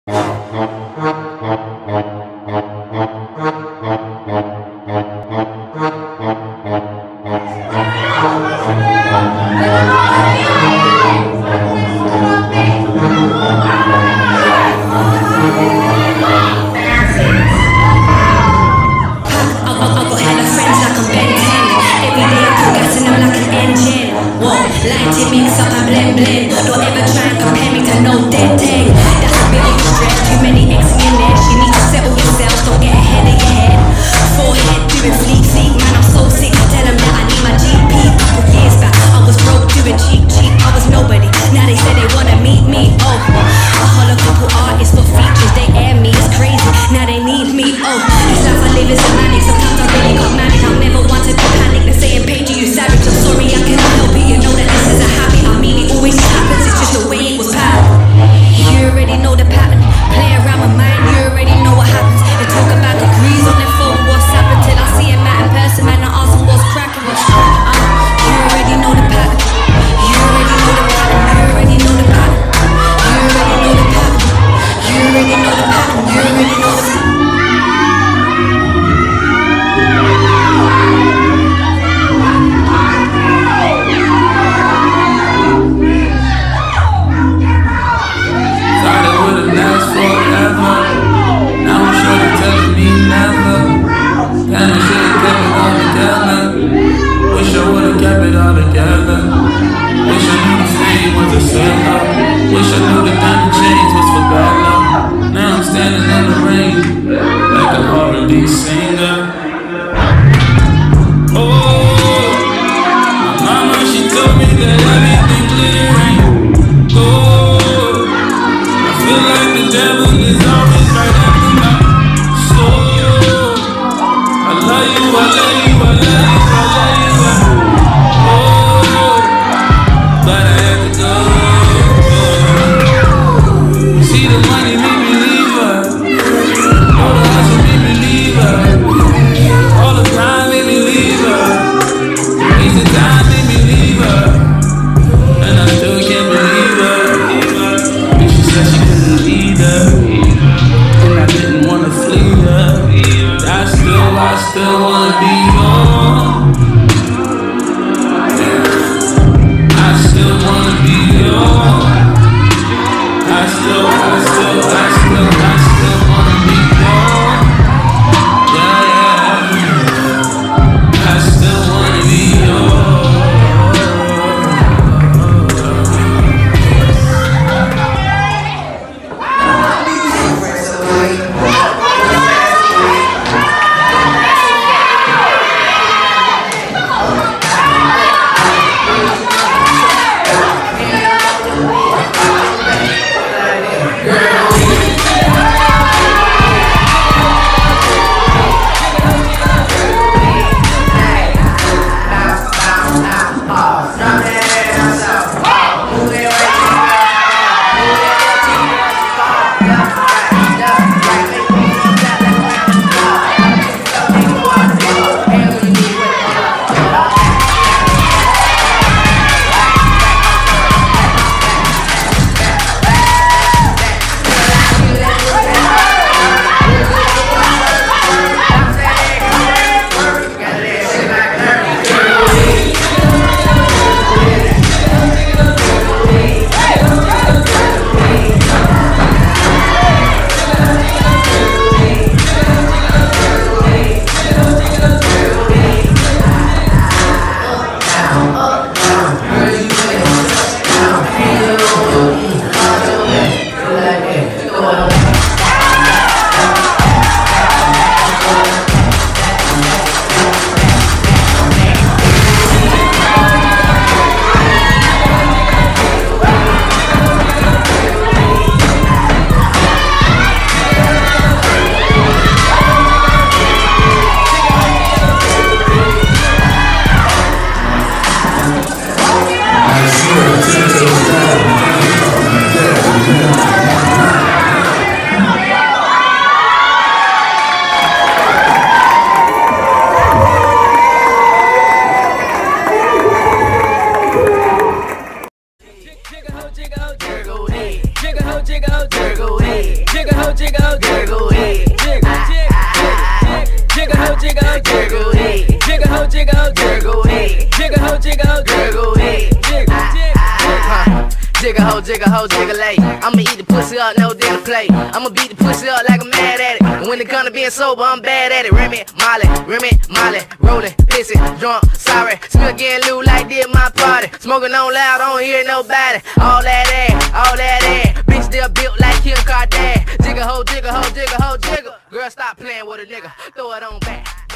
Mix up and blend blend. Don't ever try and compare me to no dead thing. That's a bit extra. Too many exes in there. You need to settle yourself. Don't get ahead of your head. Forehead doing fleek fleek. Man, I'm so sick. Tell them that I need my GP. Couple years back, I was broke doing cheap cheap. I was nobody. Now they say they wanna meet me. Oh, I holler couple artists for features. They air me. It's crazy. Now they need me. Oh, this life I live is a manic. Sometimes I really got manic. I never want to be panic. They're saying, Paige, you savage. I'm sorry, I cannot help it. You know that this is a habit. I mean, it always happens. It's just the way it was planned. You already know the pattern. Play around my mind. You already know what happens. They talk about degrees on their phone. What's happened till I see him out in person? Man, I ask him what's cracking. You already know the pattern. You already know the pattern. You already know the pattern. You already know the pattern. You already know the pattern. You already know the pattern. Wish I knew the diamond chains was for bad luck. Now I'm standing in the rain like a R&B singer. Oh, my mama, she told me that everything glitter ain't gold. I feel like the devil is always right after my soul. I love you, I love you, I love you, I love you. Oh, but I had to go. See the money made me leave her. All the hustle made me leave her. All the grind made me leave her. Waste of time made me leave her. And I still can't believe her. And she said she couldn't either. And I didn't wanna flee her. I still wanna be yours. I still wanna be yours. I still wanna be yours. Yeah, yeah. I still wanna be yours. ho, jigga ho, jiggle head. Jigga ho, jigga ho, jiggle head. Jigga ho, jigga ho, jiggle head. Jigga ho, jigga ho, jiggle head. Jigga ho, jiggle lay. I'ma eat the pussy up, no dinner play. I'ma beat the pussy up like I'm mad at it. And when it comes to being sober, I'm bad at it. Remy, Molly, rolling, pissing, drunk, sorry. Still getting loot like this my party. Smoking on loud, I don't hear nobody. All that ass. Bitch still built like Kim Kardashian. Jigga ho, jigga ho, jigga ho, jigga. Girl, stop playing with a nigga. Throw it on back.